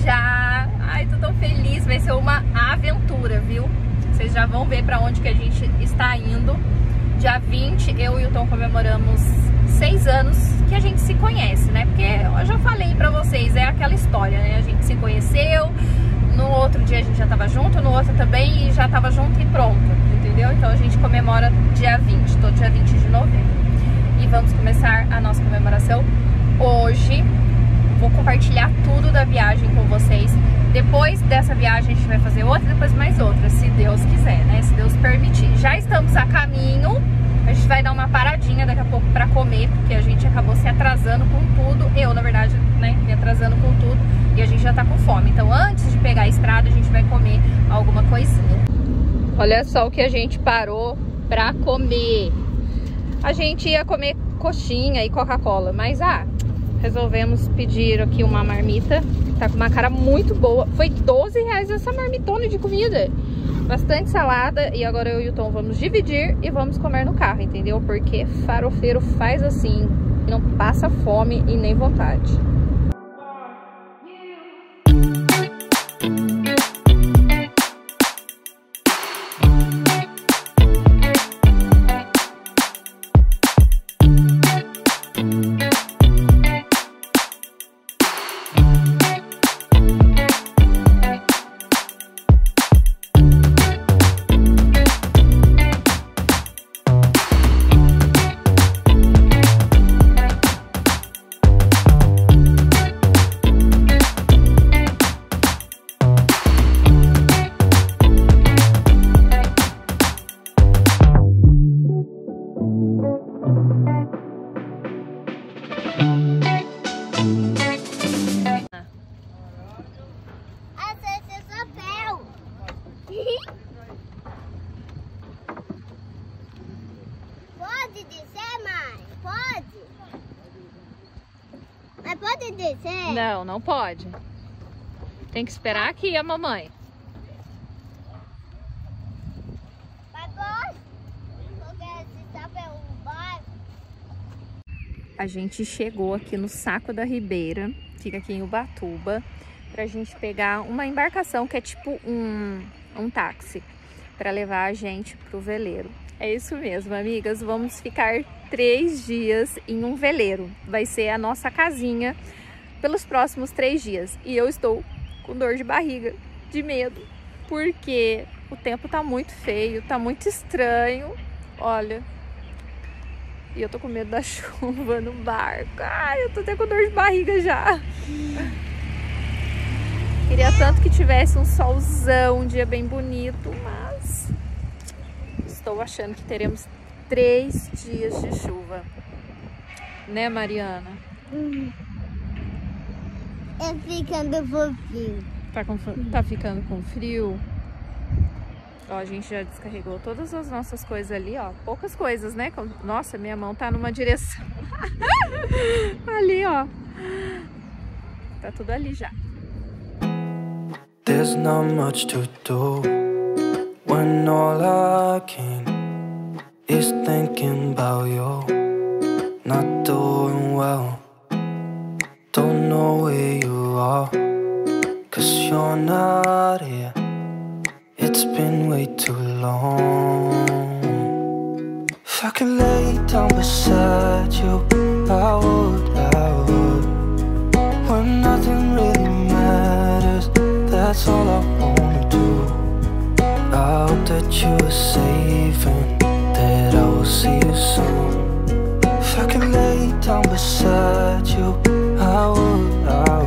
viajar. Ai, tô tão feliz, vai ser uma aventura, viu? Vocês já vão ver pra onde que a gente está indo. Dia 20, eu e o Tom comemoramos 6 anos que a gente se conhece, né? Porque eu já falei pra vocês, é aquela história, né? A gente se conheceu, no outro dia a gente já tava junto, no outro também, e já tava junto e pronto, entendeu? Então a gente comemora dia 20, todo dia 20 de novembro. E vamos começar a nossa comemoração hoje. Vou compartilhar tudo da viagem com vocês. Depois dessa viagem a gente vai fazer outra, depois mais outra, se Deus quiser, né? Se Deus permitir. Já estamos a caminho. A gente vai dar uma paradinha daqui a pouco pra comer, porque a gente acabou se atrasando com tudo. Eu, na verdade, né, me atrasando com tudo. E a gente já tá com fome. Então, antes de pegar a estrada, a gente vai comer alguma coisinha. Olha só o que a gente parou pra comer. A gente ia comer coxinha e Coca-Cola, mas resolvemos pedir aqui uma marmita. Tá com uma cara muito boa. Foi R$12 essa marmitona de comida. Bastante salada. E agora eu e o Tom vamos dividir e vamos comer no carro, entendeu? Porque farofeiro faz assim, não passa fome e nem vontade. Pode descer, mãe? Pode? Mas pode descer? Não, não pode. Tem que esperar aqui a mamãe. Mas pode? Porque esse sapo é um barco. A gente chegou aqui no Saco da Ribeira, fica aqui em Ubatuba, pra gente pegar uma embarcação que é tipo um táxi, pra levar a gente pro veleiro. É isso mesmo, amigas, vamos ficar 3 dias em um veleiro. Vai ser a nossa casinha pelos próximos 3 dias. E eu estou com dor de barriga, de medo, porque o tempo tá muito feio, tá muito estranho. Olha, e eu tô com medo da chuva no barco. Ai, eu tô até com dor de barriga já. Queria tanto que tivesse um solzão, um dia bem bonito, mas estou achando que teremos 3 dias de chuva. Né, Mariana? É ficando fofinho. Tá ficando com frio? Ó, a gente já descarregou todas as nossas coisas ali, ó. Poucas coisas, né? Nossa, minha mão tá numa direção. Ali, ó. Tá tudo ali já. There's not much to do when all I can is thinking about you. Not doing well, don't know where you are, 'cause you're not here. It's been way too long. If I could lay down beside you, I would. When nothing really matters, that's all I wanna do. I hope that you are safe and that I will see you soon. If I could lay down beside you, I would.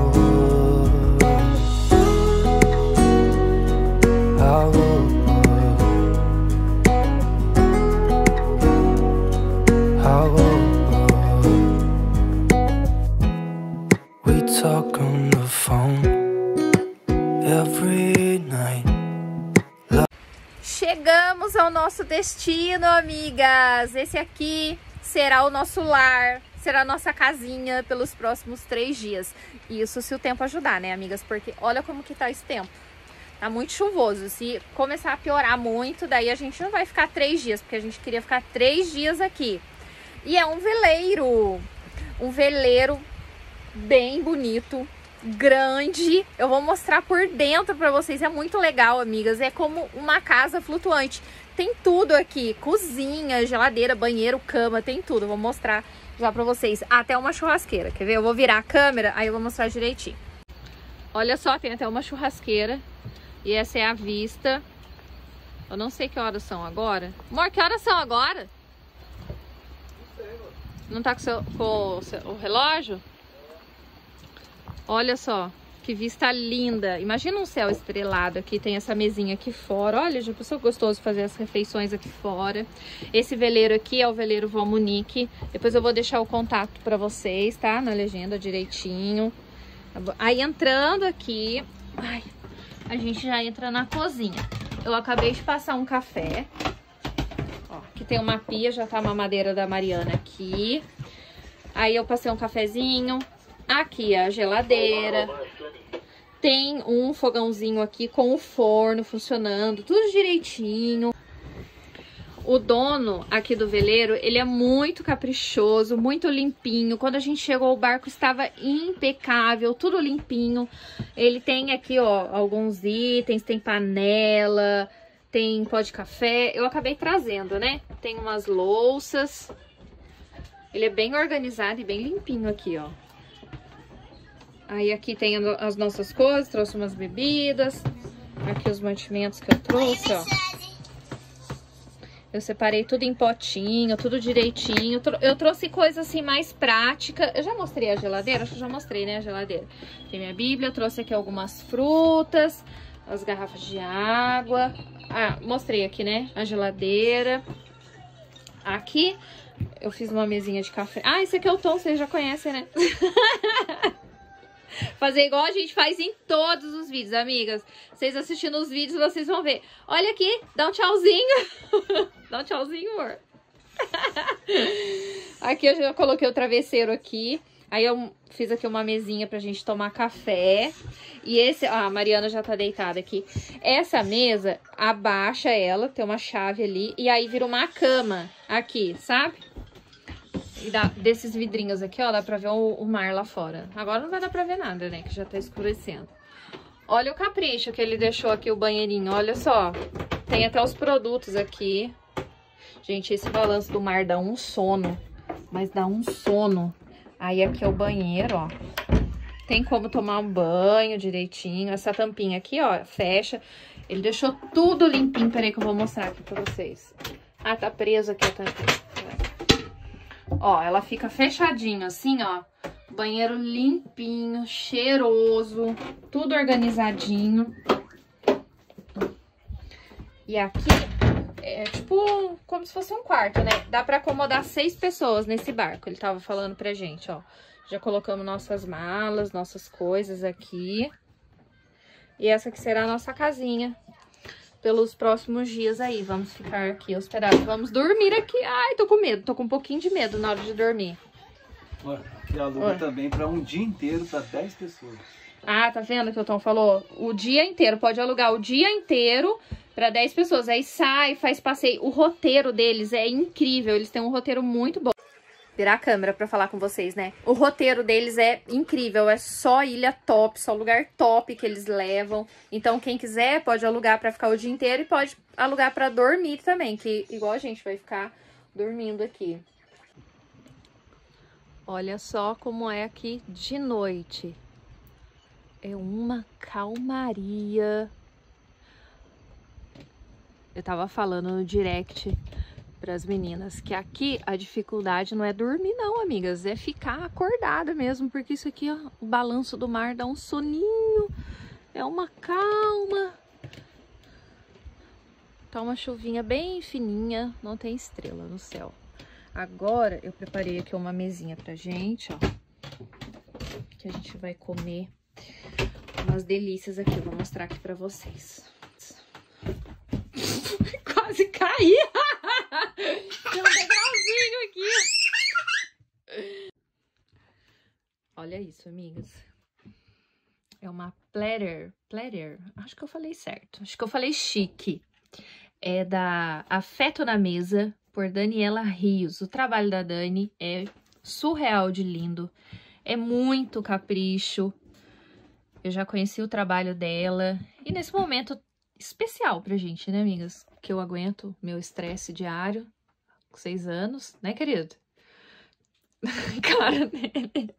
We talk on the phone every night. Chegamos ao nosso destino, amigas. Esse aqui será o nosso lar, será a nossa casinha pelos próximos 3 dias. Isso se o tempo ajudar, né, amigas? Porque olha como que tá esse tempo. Tá muito chuvoso. Se começar a piorar muito, daí a gente não vai ficar 3 dias, porque a gente queria ficar 3 dias aqui. E é um veleiro bem bonito, grande. Eu vou mostrar por dentro pra vocês. É muito legal, amigas. É como uma casa flutuante. Tem tudo aqui. Cozinha, geladeira, banheiro, cama. Tem tudo. Eu vou mostrar já pra vocês. Até uma churrasqueira. Quer ver? Eu vou virar a câmera, aí eu vou mostrar direitinho. Olha só, tem até uma churrasqueira. E essa é a vista. Eu não sei que horas são agora. Amor, que horas são agora? Não tá com o relógio? Olha só, que vista linda. Imagina um céu estrelado aqui, tem essa mesinha aqui fora. Olha, já pensou gostoso fazer as refeições aqui fora. Esse veleiro aqui é o veleiro Vó Monique. Depois eu vou deixar o contato pra vocês, tá? Na legenda direitinho. Aí entrando aqui, ai, a gente já entra na cozinha. Eu acabei de passar um café. Ó, aqui tem uma pia, já tá a mamadeira da Mariana aqui. Aí eu passei um cafezinho. Aqui a geladeira. Tem um fogãozinho aqui com o forno funcionando, tudo direitinho. O dono aqui do veleiro, ele é muito caprichoso, muito limpinho. Quando a gente chegou, o barco estava impecável, tudo limpinho. Ele tem aqui, ó, alguns itens, tem panela, tem pó de café. Eu acabei trazendo, né? Tem umas louças. Ele é bem organizado e bem limpinho aqui, ó. Aí aqui tem as nossas coisas, trouxe umas bebidas. Aqui os mantimentos que eu trouxe, ó. Eu separei tudo em potinho, tudo direitinho. Eu trouxe coisa assim mais prática. Eu já mostrei a geladeira? Acho que já mostrei, né, a geladeira. Tem minha bíblia, eu trouxe aqui algumas frutas, as garrafas de água. Ah, mostrei aqui, né, a geladeira. Aqui eu fiz uma mesinha de café. Ah, esse aqui é o tom, vocês já conhecem, né? Fazer igual a gente faz em todos os vídeos, amigas. Vocês assistindo os vídeos, vocês vão ver. Olha aqui, dá um tchauzinho. Dá um tchauzinho, amor. Aqui eu já coloquei o travesseiro aqui. Aí eu fiz aqui uma mesinha pra gente tomar café. E esse... Ah, a Mariana já tá deitada aqui. Essa mesa, abaixa ela, tem uma chave ali. E aí vira uma cama aqui, sabe? E desses vidrinhos aqui, ó, dá pra ver o mar lá fora. Agora não vai dar pra ver nada, né, que já tá escurecendo. Olha o capricho que ele deixou aqui, o banheirinho, olha só. Tem até os produtos aqui. Gente, esse balanço do mar dá um sono, mas dá um sono. Aí aqui é o banheiro, ó. Tem como tomar um banho direitinho. Essa tampinha aqui, ó, fecha. Ele deixou tudo limpinho. Peraí que eu vou mostrar aqui pra vocês. Ah, tá preso aqui a tampinha. Ó, ela fica fechadinho assim, ó. Banheiro limpinho, cheiroso, tudo organizadinho. E aqui é tipo como se fosse um quarto, né? Dá pra acomodar 6 pessoas nesse barco, ele tava falando pra gente, ó. Já colocamos nossas malas, nossas coisas aqui. E essa aqui será a nossa casinha pelos próximos dias aí. Vamos ficar aqui hospedados. Vamos dormir aqui. Ai, tô com medo. Tô com um pouquinho de medo na hora de dormir. Aqui aluga também para um dia inteiro, para 10 pessoas. Ah, tá vendo que o Tom falou? O dia inteiro. Pode alugar o dia inteiro para 10 pessoas. Aí sai, faz passeio. O roteiro deles é incrível. Eles têm um roteiro muito bom. Virar a câmera pra falar com vocês, né? O roteiro deles é incrível, é só ilha top, só lugar top que eles levam. Então, quem quiser pode alugar pra ficar o dia inteiro e pode alugar pra dormir também, que igual a gente vai ficar dormindo aqui. Olha só como é aqui de noite. É uma calmaria. Eu tava falando no direct para as meninas que aqui a dificuldade não é dormir não, amigas, é ficar acordada mesmo, porque isso aqui, ó, o balanço do mar dá um soninho, é uma calma. Tá uma chuvinha bem fininha, não tem estrela no céu. Agora eu preparei aqui uma mesinha pra gente, ó, que a gente vai comer umas delícias aqui, vou mostrar aqui pra vocês. Quase caí! Tem um degrauzinho aqui. Olha isso, amigas. É uma platter. Acho que eu falei certo. Acho que eu falei chique. É da Afeto na Mesa, por Daniela Rios. O trabalho da Dani é surreal de lindo. É muito capricho. Eu já conheci o trabalho dela. E nesse momento especial pra gente, né, amigas? Que eu aguento meu estresse diário. Com 6 anos, né, querido? Cara dele.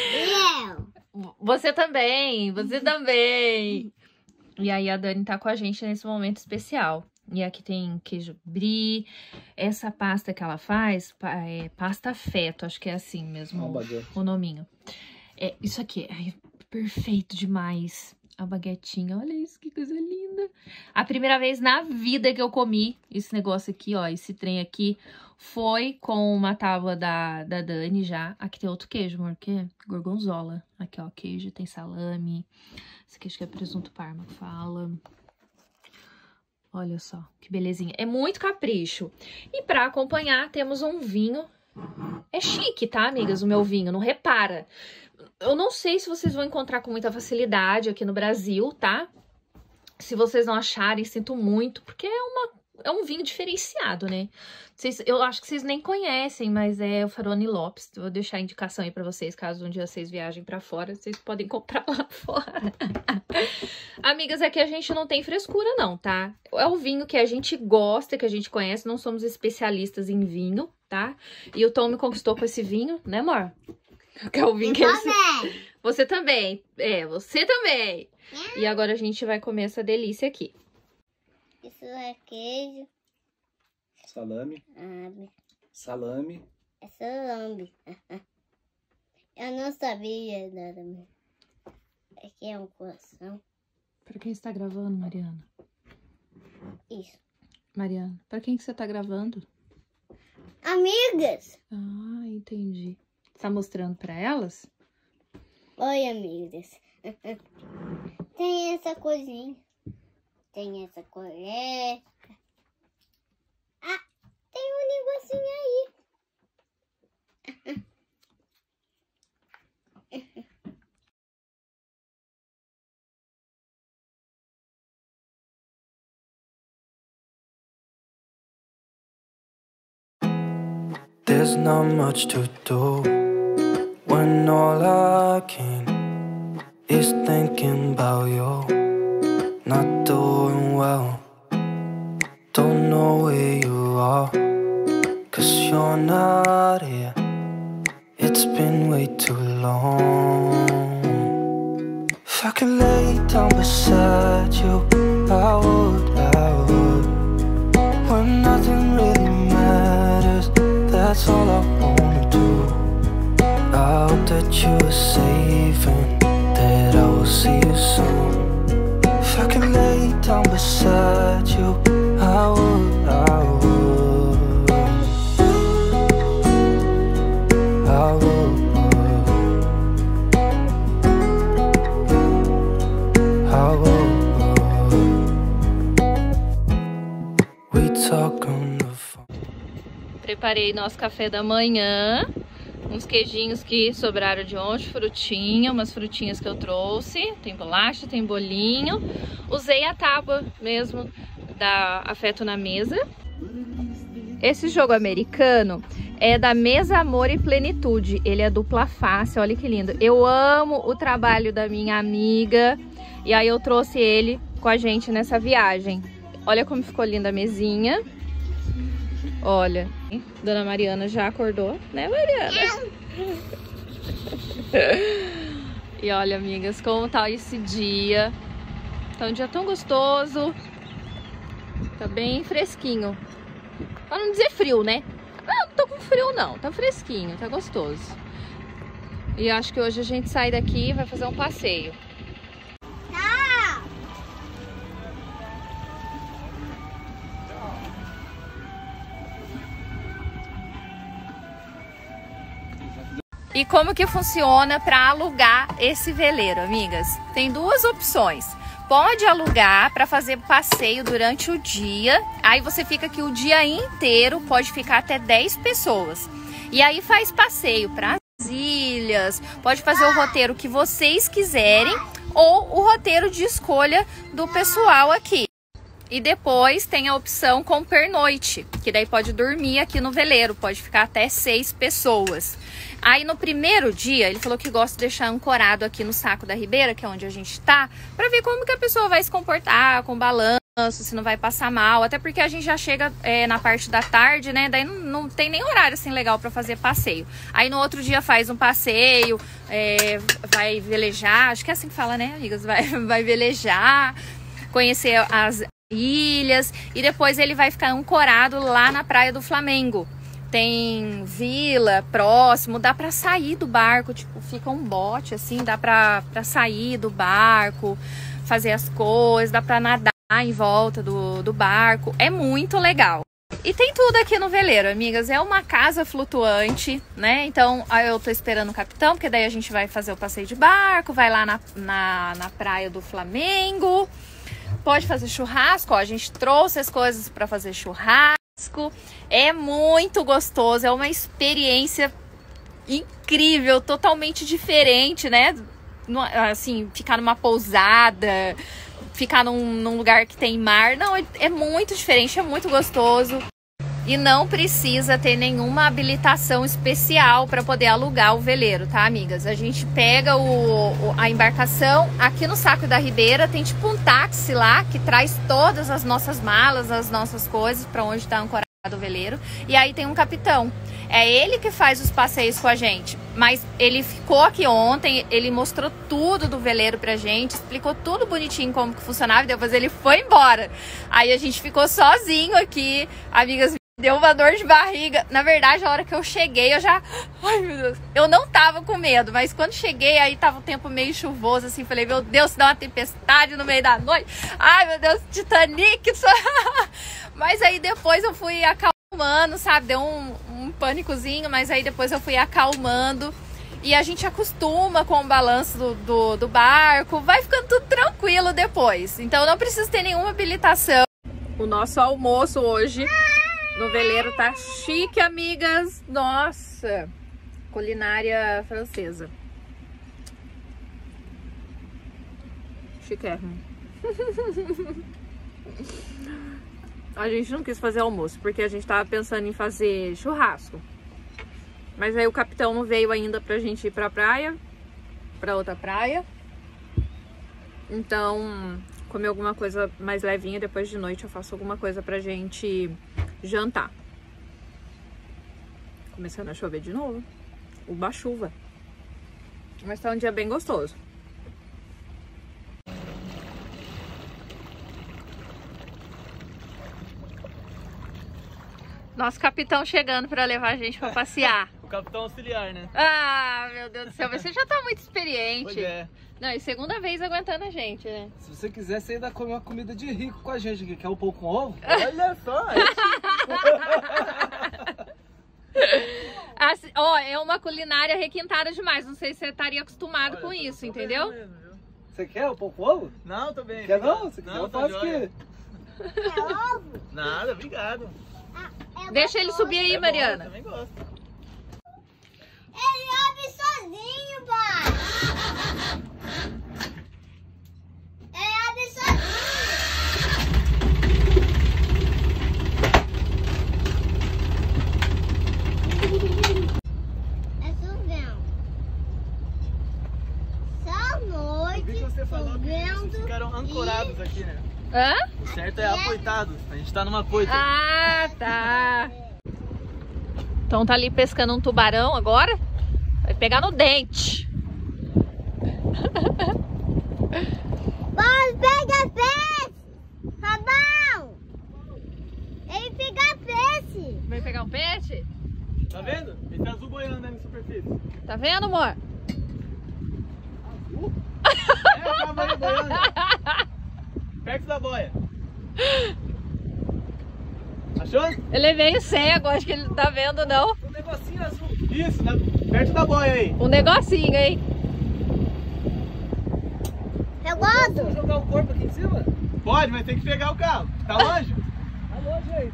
Você também, você também. E aí a Dani tá com a gente nesse momento especial. E aqui tem queijo brie. Essa pasta que ela faz é pasta feto, acho que é assim mesmo o nominho. É, isso aqui é perfeito demais. A baguetinha, olha isso, que coisa linda. A primeira vez na vida que eu comi esse negócio aqui, ó, esse trem aqui, foi com uma tábua da Dani já. Aqui tem outro queijo, amor, que é gorgonzola. Aqui, ó, queijo, tem salame. Esse aqui acho que é presunto parma, fala. Olha só, que belezinha. É muito capricho. E pra acompanhar, temos um vinho. É chique, tá, amigas, o meu vinho, não repara. Eu não sei se vocês vão encontrar com muita facilidade aqui no Brasil, tá? Se vocês não acharem, sinto muito, porque é um vinho diferenciado, né? Eu acho que vocês nem conhecem, mas é o Farone Lopes. Vou deixar a indicação aí pra vocês, caso um dia vocês viajem pra fora, vocês podem comprar lá fora. Amigas, aqui a gente não tem frescura não, tá? É o vinho que a gente gosta, que a gente conhece, não somos especialistas em vinho, tá? E o Tom me conquistou com esse vinho, né, amor? Que é o vinho que ele... Você também. É, você também. E agora a gente vai comer essa delícia aqui. Isso é queijo. Salame. Salame. É salame. Eu não sabia nada. Aqui é um coração. Pra quem você tá gravando, Mariana? Isso. Mariana, pra quem que você tá gravando? Amigas. Ah, entendi. Tá mostrando pra elas? Oi, amigas. Tem essa coisinha. Tem essa colher. Ah, tem um negocinho aí. There's not much to do when all I can is thinking about you. Not doing well, don't know where you are, 'cause you're not here. It's been way too long. If I could lay down beside you, I would. When nothing really matters, that's all I wanna do. I hope that you are safe and that I will see you soon. If I can lay down beside you, I would. We talk on the phone. Preparei nosso café da manhã. Uns queijinhos que sobraram de ontem, frutinha, umas frutinhas que eu trouxe. Tem bolacha, tem bolinho. Usei a tábua mesmo da Afeto na Mesa. Esse jogo americano é da Mesa, Amor e Plenitude. Ele é dupla face, olha que lindo. Eu amo o trabalho da minha amiga. E aí eu trouxe ele com a gente nessa viagem. Olha como ficou linda a mesinha. Olha, Dona Mariana já acordou, né, Mariana? E olha, amigas, como tá esse dia. Tá um dia tão gostoso. Tá bem fresquinho. Pra não dizer frio, né? Não tô com frio não, tá fresquinho, tá gostoso. E acho que hoje a gente sai daqui e vai fazer um passeio. E como que funciona para alugar esse veleiro, amigas? Tem duas opções. Pode alugar para fazer passeio durante o dia. Aí você fica aqui o dia inteiro, pode ficar até 10 pessoas. E aí faz passeio para as ilhas, pode fazer o roteiro que vocês quiserem ou o roteiro de escolha do pessoal aqui. E depois tem a opção com pernoite, que daí pode dormir aqui no veleiro, pode ficar até 6 pessoas. Aí no primeiro dia, ele falou que gosta de deixar ancorado aqui no Saco da Ribeira, que é onde a gente tá, pra ver como que a pessoa vai se comportar com balanço, se não vai passar mal. Até porque a gente já chega na parte da tarde, né? Daí não tem nem horário assim legal pra fazer passeio. Aí no outro dia faz um passeio, vai velejar, acho que é assim que fala, né, amigas? Vai velejar, conhecer as ilhas e depois ele vai ficar ancorado lá na Praia do Flamengo. Tem vila próximo, dá pra sair do barco, tipo, fica um bote assim, dá pra sair do barco, fazer as coisas, dá pra nadar em volta do barco, é muito legal. E tem tudo aqui no veleiro, amigas, é uma casa flutuante, né? Então eu tô esperando o capitão, porque daí a gente vai fazer o passeio de barco, vai lá na Praia do Flamengo. Pode fazer churrasco, ó, a gente trouxe as coisas para fazer churrasco. É muito gostoso, é uma experiência incrível, totalmente diferente, né? Assim, ficar numa pousada, ficar num lugar que tem mar. Não, é muito diferente, é muito gostoso. E não precisa ter nenhuma habilitação especial para poder alugar o veleiro, tá, amigas? A gente pega a embarcação aqui no Saco da Ribeira, tem tipo um táxi lá que traz todas as nossas malas, as nossas coisas para onde está ancorado o veleiro. E aí tem um capitão. É ele que faz os passeios com a gente. Mas ele ficou aqui ontem, ele mostrou tudo do veleiro pra gente, explicou tudo bonitinho como que funcionava e depois ele foi embora. Aí a gente ficou sozinho aqui, amigas. Deu uma dor de barriga. Na verdade, a hora que eu cheguei, eu já... Ai, meu Deus. Eu não tava com medo, mas quando cheguei, aí tava o tempo meio chuvoso, assim. Falei, meu Deus, se dá uma tempestade no meio da noite. Ai, meu Deus, Titanic. Mas aí depois eu fui acalmando, sabe? Deu um pânicozinho, mas aí depois eu fui acalmando. E a gente acostuma com o balanço do barco. Vai ficando tudo tranquilo depois. Então não precisa ter nenhuma habilitação. O nosso almoço hoje... no veleiro tá chique, amigas. Nossa, culinária francesa. Chiquérrimo. A gente não quis fazer almoço, porque a gente tava pensando em fazer churrasco. Mas aí o capitão não veio ainda pra gente ir pra praia, pra outra praia. Então, comer alguma coisa mais levinha, depois de noite eu faço alguma coisa pra gente... jantar. Começando a chover de novo. Uma chuva. Mas tá um dia bem gostoso. Nosso capitão chegando pra levar a gente pra passear. O capitão auxiliar, né? Ah, meu Deus do céu. Você já tá muito experiente. Pois é. Não, e segunda vez aguentando a gente, né? Se você quiser, você ainda come uma comida de rico com a gente aqui, que é um pão com ovo. Olha só! Assim, ó, é uma culinária requintada demais. Não sei se você estaria acostumado com isso, entendeu? Você quer o pão com ovo? Não, tô bem. Quer não? Você quer? Não, Eu tá faço joia. aqui. É ovo? Nada, obrigado. Deixa ele subir aí, É bom, Mariana. eu também gosto. Ele abre sozinho, pai. Ele abre sozinho. É chovendo. Só noite. Eu vi que você falou que vocês ficaram ancorados aqui, né? Hã? O certo é apoitados. A gente tá numa coita. Ah, tá. Então tá ali pescando um tubarão agora. Vai pegar no dente. Vamos pegar peixe. Rabão. Ele pega peixe. Vai pegar um peixe? Tá vendo? Esse azul boiando aí na superfície. Tá vendo, amor? É, tava aí boiando. Perto da boia. Achou? Ele é meio cego, acho que ele não tá vendo, não. Um negocinho azul. Isso, né? Perto da boia aí. Um negocinho, hein? Eu gosto. Posso jogar o corpo aqui em cima? Pode, mas tem que pegar o carro. Tá longe? Tá longe aí.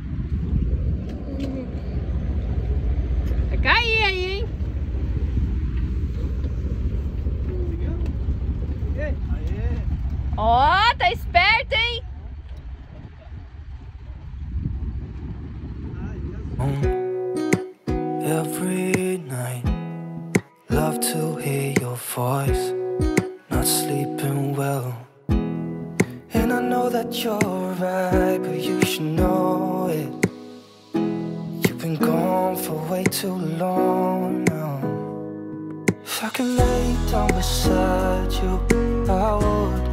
Vai cair aí, hein? Conseguiu? Aê. Ó, tá esperto, hein? every night. Love to hear your voice, not sleeping well. And I know that you're right, but you should know it. You've been gone for way too long now. If I could lay down beside you, I would.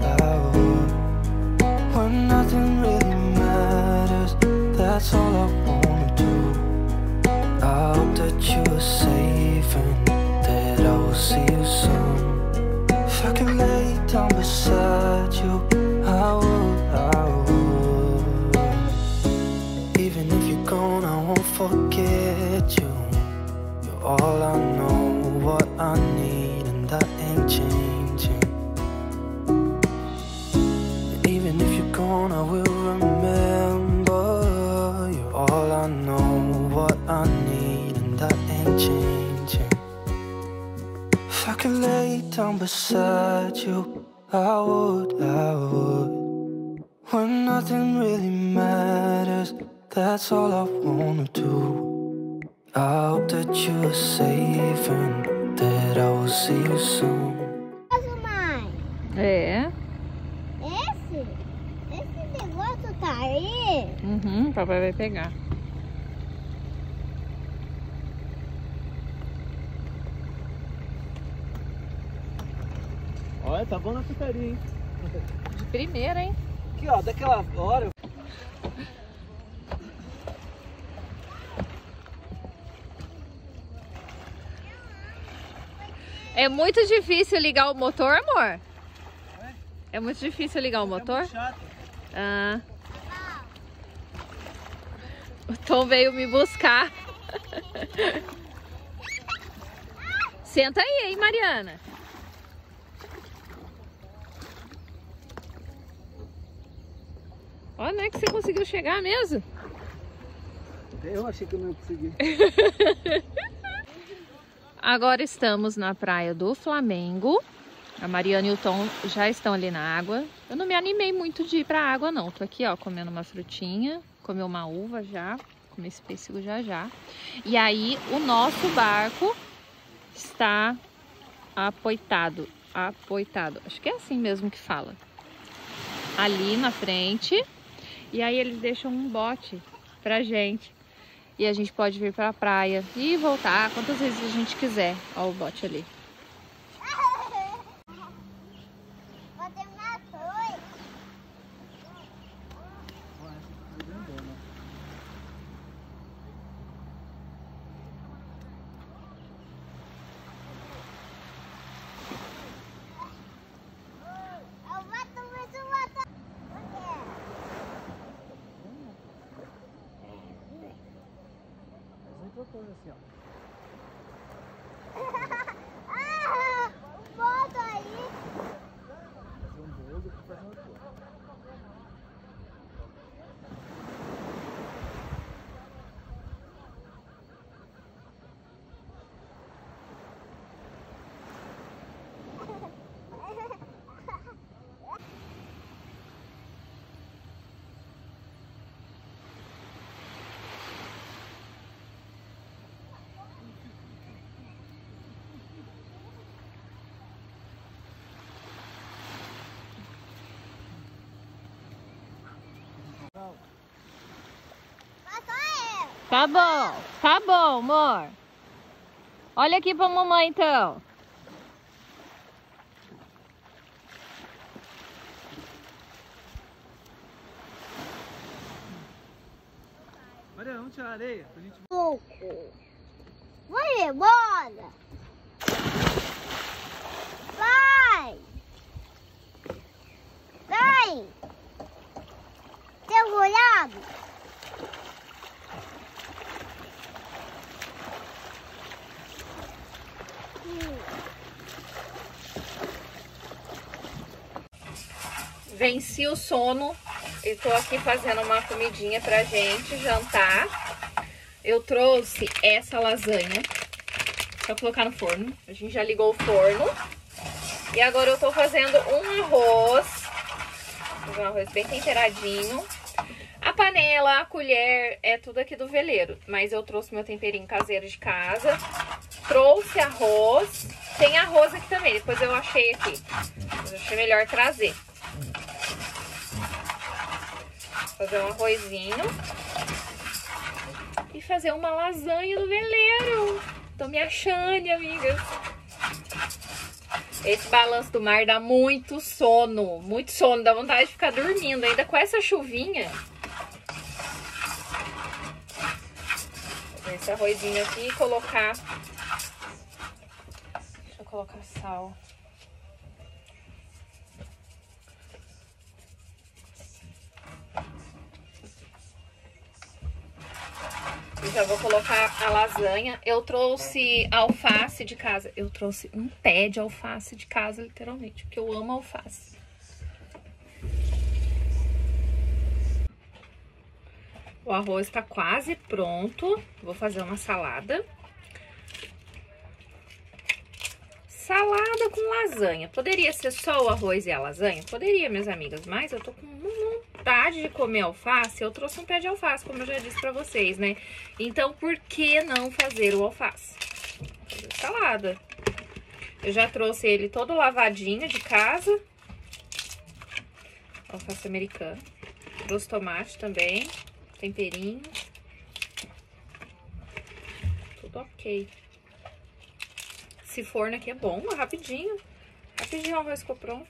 When nothing really matters, that's all I wanna do. I hope that you are safe and that I will see you soon. If I could lay down beside you, I would. Even if you're gone, I won't forget you. You're all I know, what I need, and that ain't changing. And even if you're gone, I will remember. You're all I know, what I need, and that ain't changing. If I could lay down beside you, I would. When nothing really matters, that's all I wanna do. I hope that you are safe and that I will see you soon. Mãe, É. esse negócio tá aí? Uhum, papai vai pegar. Olha, tá bom na putaria, hein? De primeira, hein? Aqui, ó, daquela hora. É muito difícil ligar o motor, amor? É muito difícil ligar o motor? Chato. Ah. O Tom veio me buscar. Senta aí, hein, Mariana? Olha, não é que você conseguiu chegar mesmo? Eu achei que eu não ia conseguir. Agora estamos na praia do Flamengo. A Mariana e o Tom já estão ali na água. Eu não me animei muito de ir pra água, não. Tô aqui, ó, comendo uma frutinha. Comi uma uva já. Comi esse pêssego já. E aí, o nosso barco está apoitado. Acho que é assim mesmo que fala. Ali na frente. E aí, eles deixam um bote pra gente. E a gente pode vir pra praia e voltar quantas vezes a gente quiser. Ó o bote ali. Vou terminar dois. Eu mato mais uma. Assim, ó. Bota aí. Fazer um bolo e fazer uma coisa. Tá bom, amor. Olha aqui pra mamãe, então. Maria, vamos tirar a areia pra gente... Pouco. Vai embora. Vai. Vai. Tem olhado? Venci o sono e tô aqui fazendo uma comidinha pra gente jantar. Eu trouxe essa lasanha, só colocar no forno. A gente já ligou o forno. E agora eu tô fazendo um arroz bem temperadinho. A panela, a colher, é tudo aqui do veleiro. Mas eu trouxe meu temperinho caseiro de casa. Trouxe arroz. Tem arroz aqui também, depois eu achei aqui. Mas eu achei melhor trazer. Fazer um arrozinho. E fazer uma lasanha do veleiro. Tô me achando, amigas. Esse balanço do mar dá muito sono. Muito sono, dá vontade de ficar dormindo. Ainda com essa chuvinha. Vou fazer esse arrozinho aqui e colocar... Deixa eu colocar sal. Eu já vou colocar a lasanha. Eu trouxe alface de casa. Eu trouxe um pé de alface de casa, literalmente. Porque eu amo alface. O arroz tá quase pronto. Vou fazer uma salada. Salada com lasanha. Poderia ser só o arroz e a lasanha? Poderia, minhas amigas. Mas eu tô com vontade de comer alface. Eu trouxe um pé de alface, como eu já disse pra vocês, né? Então, por que não fazer o alface? Vou fazer salada. Eu já trouxe ele todo lavadinho de casa. Alface americana. Trouxe tomate também. Temperinho. Tudo ok. Esse forno aqui é bom, é rapidinho. Rapidinho o arroz ficou pronto.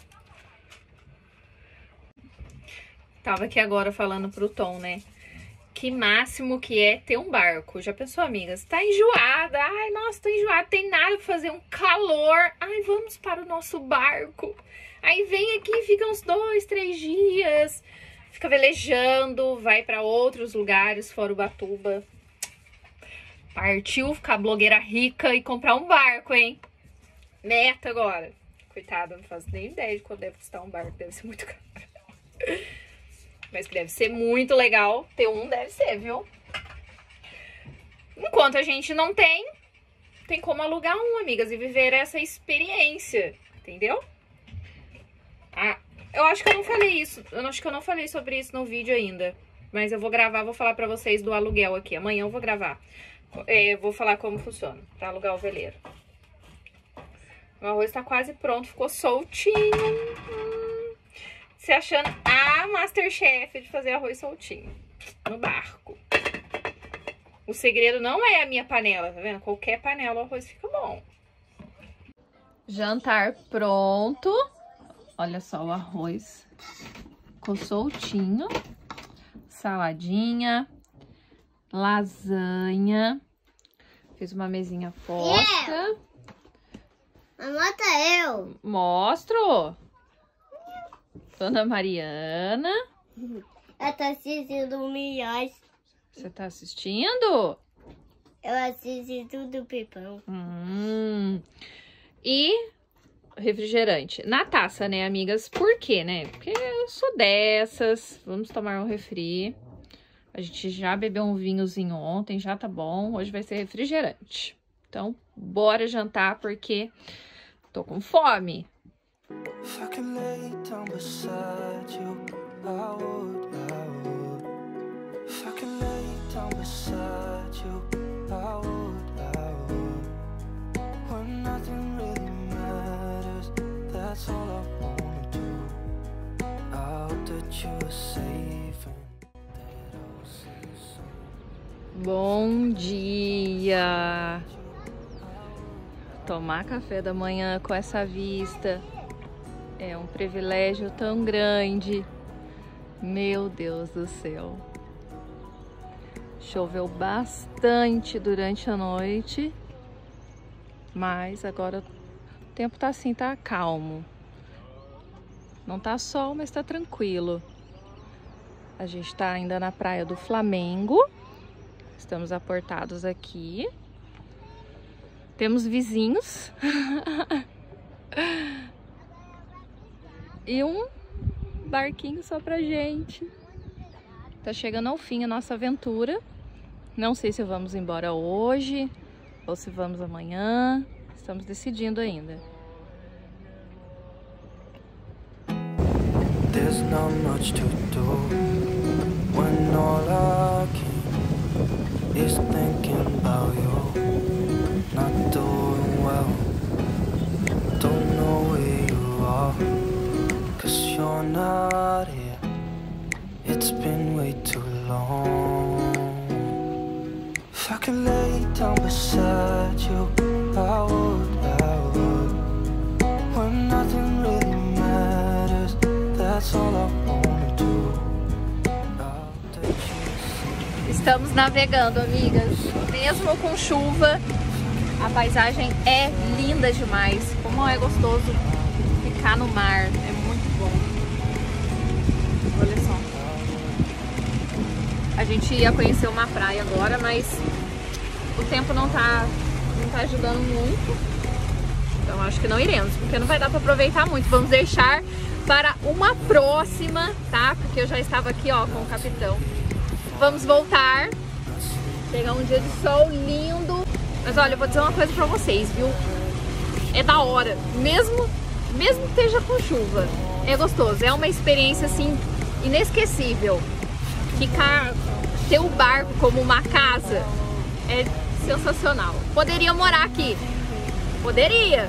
Tava aqui agora falando pro Tom, né? Que máximo que é ter um barco. Já pensou, amigas? Tá enjoada. Ai, nossa, tô enjoada. Tem nada pra fazer, um calor. Ai, vamos para o nosso barco. Aí vem aqui, fica uns 2, 3 dias. Fica velejando, vai pra outros lugares fora Ubatuba. Partiu ficar blogueira rica e comprar um barco, hein? Meta agora. Coitada, não faço nem ideia de quanto deve custar um barco. Deve ser muito caro. Mas que deve ser muito legal. Ter um deve ser, viu? Enquanto a gente não tem, tem como alugar um, amigas, e viver essa experiência. Entendeu? Ah, eu acho que eu não falei isso. Eu acho que eu não falei sobre isso no vídeo ainda. Mas eu vou gravar, vou falar pra vocês do aluguel aqui. Amanhã eu vou gravar. Vou falar como funciona pra alugar o veleiro. O arroz tá quase pronto, ficou soltinho. Se achando a Masterchef de fazer arroz soltinho no barco. O segredo não é a minha panela, tá vendo? Qualquer panela o arroz fica bom. Jantar pronto. Olha só o arroz. Ficou soltinho. Saladinha. Lasanha. Fiz uma mesinha posta. Mostra eu. Mostro. Dona Mariana. Eu tô assistindo milhões. Você tá assistindo? Eu assisti tudo Pipão. E refrigerante. Na taça, né, amigas? Por quê, né? Porque eu sou dessas. Vamos tomar um refri. A gente já bebeu um vinhozinho ontem, já tá bom. Hoje vai ser refrigerante. Então, bora jantar, porque tô com fome. If I could lay down beside you, I would. If I could lay down beside you, I would. When nothing really matters, that's all I wanna do. I hope that you're safe and that I'll see you soon. Bom dia! Tomar café da manhã com essa vista é um privilégio tão grande. Meu Deus do céu. Choveu bastante durante a noite, mas agora o tempo tá assim, tá calmo. Não tá sol, mas tá tranquilo. A gente tá ainda na praia do Flamengo. Estamos aportados aqui. Temos vizinhos. E um barquinho só pra gente. Tá chegando ao fim a nossa aventura. Não sei se vamos embora hoje ou se vamos amanhã. Estamos decidindo ainda. There's not much to do. when all I can is thinking about you not doing well. Don't know where you are, 'cause you're not here. It's been way too long. If I could lay down beside you, I would. When nothing really matters, that's all I wanna do. Estamos navegando, amigas. Mesmo com chuva, a paisagem é linda demais. Como é gostoso ficar no mar, é muito bom. Olha só. A gente ia conhecer uma praia agora, mas o tempo não tá ajudando muito. Então acho que não iremos, porque não vai dar para aproveitar muito. Vamos deixar para uma próxima, tá? Porque eu já estava aqui, ó, com o capitão. Vamos voltar. Chegar um dia de sol lindo. Mas olha, eu vou dizer uma coisa pra vocês, viu? É da hora. Mesmo que esteja com chuva, é gostoso. É uma experiência, assim, inesquecível. Ter o barco como uma casa é sensacional. Poderia morar aqui. Poderia.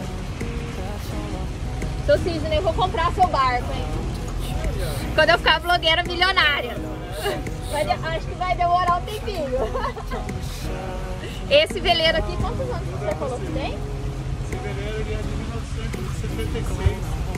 Seu Sidney, eu vou comprar seu barco, hein? Quando eu ficar blogueira milionária. Acho que vai demorar um tempinho. Esse veleiro aqui, quantos anos você falou que tem? Esse veleiro ele é de 1976.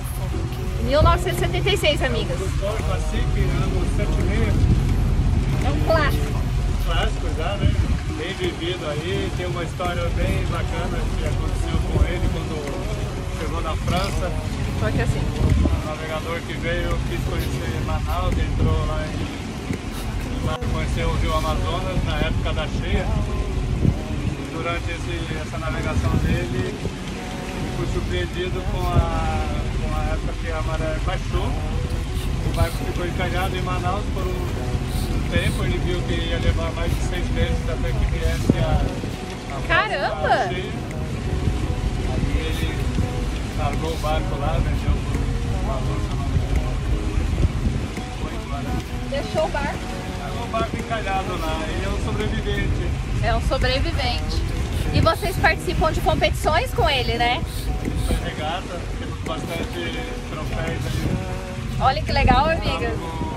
1976, amigas. Histórico Classic, ano 76. É um clássico. Clássico já, né? Bem vivido aí, tem uma história bem bacana que aconteceu com ele quando chegou na França. Só que assim, Um navegador que veio, quis conhecer Manaus, entrou lá conheceu o rio Amazonas na época da cheia. Durante essa navegação dele, ele foi surpreendido com a época que a maré baixou. O barco ficou encalhado em Manaus por um tempo, ele viu que ia levar mais de 6 meses até que viesse a caramba! cheia. Aí ele largou o barco lá, vendeu por um valor foi embora. Deixou o barco. Largou o barco encalhado lá, ele é um sobrevivente. É um sobrevivente. E vocês participam de competições com ele, né? Foi regata, temos bastante troféus ali. Olha que legal, amigas.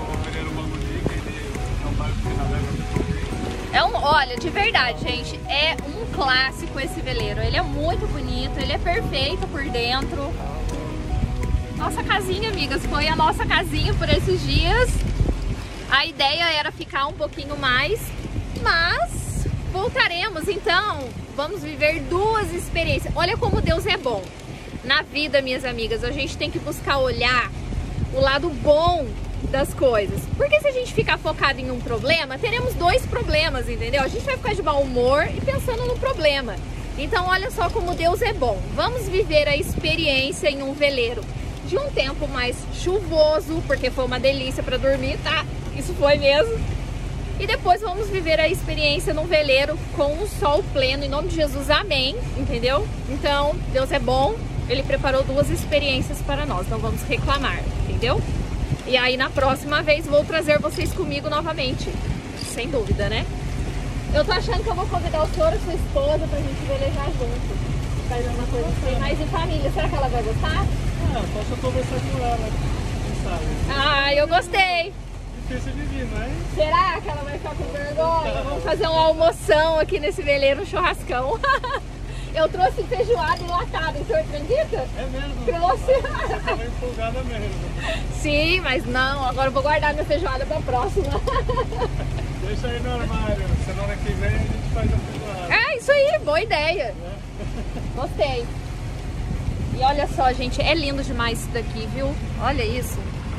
Olha, de verdade, gente, é um clássico esse veleiro. Ele é muito bonito, ele é perfeito por dentro. Nossa casinha, amigas, foi a nossa casinha por esses dias. A ideia era ficar um pouquinho mais, mas voltaremos. Então, vamos viver 2 experiências. Olha como Deus é bom. Na vida, minhas amigas, a gente tem que buscar olhar o lado bom das coisas. Porque se a gente ficar focado em um problema, teremos 2 problemas, entendeu? A gente vai ficar de mau humor e pensando no problema. Então olha só como Deus é bom. Vamos viver a experiência em um veleiro de um tempo mais chuvoso, porque foi uma delícia para dormir, tá? Isso foi mesmo. E depois vamos viver a experiência num veleiro com o sol pleno, em nome de Jesus, amém, entendeu? Então, Deus é bom, Ele preparou 2 experiências para nós, não vamos reclamar, entendeu? E aí na próxima vez vou trazer vocês comigo novamente, sem dúvida, né? Eu tô achando que eu vou convidar o senhor e sua esposa pra gente velejar junto. Fazer uma coisa assim, mais em família. Será que ela vai gostar? Ah, posso conversar com ela, quem sabe? Ah, eu gostei. Difícil de vir, mas... Será que ela vai ficar com vergonha? Vamos fazer uma almoção aqui nesse veleiro, um churrascão. Eu trouxe feijoada enlatada, o senhor acredita? É mesmo? Trouxe. Você estava empolgada mesmo. Sim, mas não, agora eu vou guardar minha feijoada pra próxima. Deixa aí no armário, semana que vem a gente faz a feijoada. É, isso aí, boa ideia. Gostei. E olha só, gente, é lindo demais isso daqui, viu? Olha isso.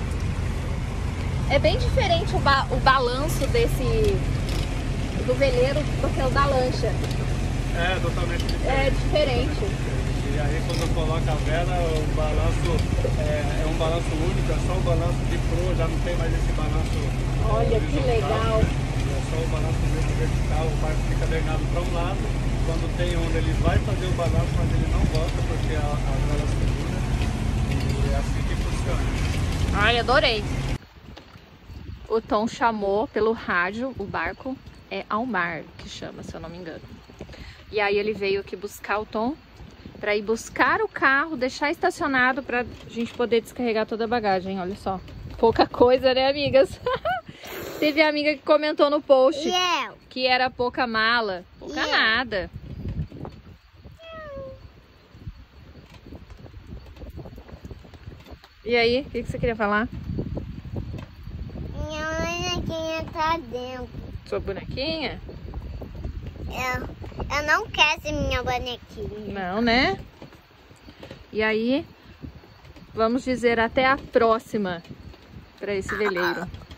É bem diferente o balanço do veleiro do que o da lancha. É, totalmente diferente. É diferente. E aí quando coloca a vela, o balanço é um balanço único, é só o balanço de proa, já não tem mais esse balanço. Olha que legal. É só o balanço mesmo vertical, o barco fica drenado para um lado, quando tem onda ele vai fazer o balanço, mas ele não gosta porque a vela segura. E é assim que funciona. Ai, adorei. o Tom chamou pelo rádio, o barco é Almar, que chama, se eu não me engano. E aí ele veio aqui buscar o Tom para ir buscar o carro, deixar estacionado para a gente poder descarregar toda a bagagem. Olha só, pouca coisa, né, amigas? Teve amiga que comentou no post que era pouca mala. Pouca nada. E aí, o que você queria falar? Minha bonequinha tá dentro. Sua bonequinha? Eu não quero ser minha bonequinha. Não, né? E aí, vamos dizer até a próxima para esse veleiro.